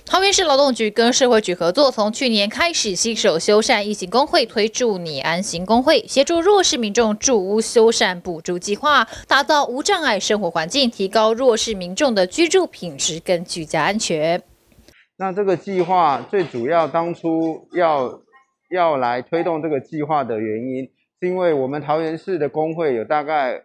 桃园市劳动局跟社会局合作，从去年开始携手修缮疫情工会推住你安心工会，协助弱势民众住屋修缮补助计划，打造无障碍生活环境，提高弱势民众的居住品质跟居家安全。 那这个计划最主要当初要来推动这个计划的原因，是因为我们桃园市的工会有大概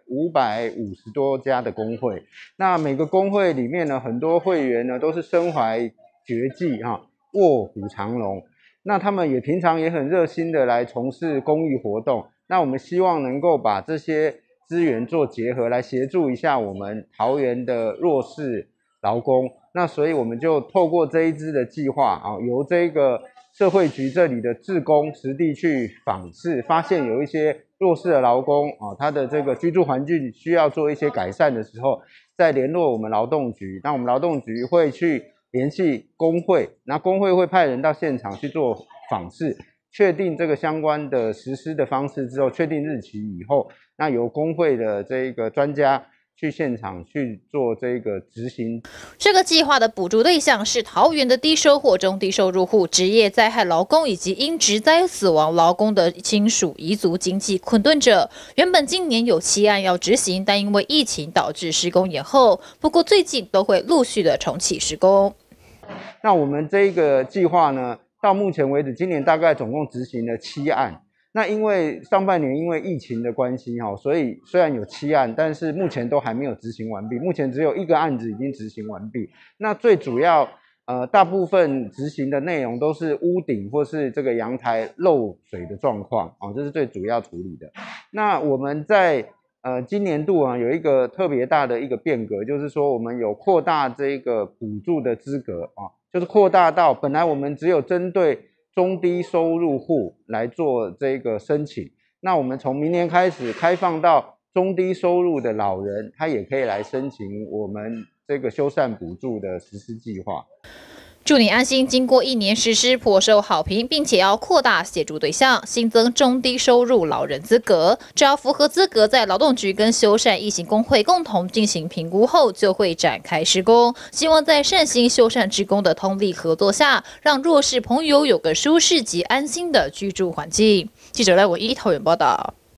550多家的工会，那每个工会里面呢，很多会员呢都是身怀绝技卧虎藏龙，那他们也平常也很热心的来从事公益活动，那我们希望能够把这些资源做结合，来协助一下我们桃园的弱势劳工。那所以我们就透过这一支的计划由这个社会局这里的志工实地去访视，发现有一些弱势的劳工他的这个居住环境需要做一些改善的时候，再联络我们劳动局，那我们劳动局会去联系工会，那工会会派人到现场去做访视，确定这个相关的实施的方式之后，确定日期以后，那由工会的这个专家去现场去做这个执行。 这个计划的补助对象是桃园的低收或中低收入户、职业灾害劳工以及因职灾死亡劳工的亲属遗族经济困顿者。原本今年有7案要执行，但因为疫情导致施工延后，不过最近都会陆续的重启施工。 那我们这个计划呢，到目前为止，今年大概总共执行了7案。那因为上半年因为疫情的关系所以虽然有7案，但是目前都还没有执行完毕，目前只有1个案子已经执行完毕。那最主要大部分执行的内容都是屋顶或是这个阳台漏水的状况这是最主要处理的。那我们在今年度有一个特别大的一个变革，就是说我们有扩大这个补助的资格就是扩大到本来我们只有针对中低收入户来做这个申请，那我们从明年开始开放到中低收入的老人，他也可以来申请我们这个修缮补助的实施计划。 住你安心经过1年实施颇受好评，并且要扩大协助对象，新增中低收入老人资格，只要符合资格，在劳动局跟修缮疫情工会共同进行评估后，就会展开施工。希望在善心修缮志工的通力合作下，让弱势朋友有个舒适及安心的居住环境。记者赖文一桃园报道。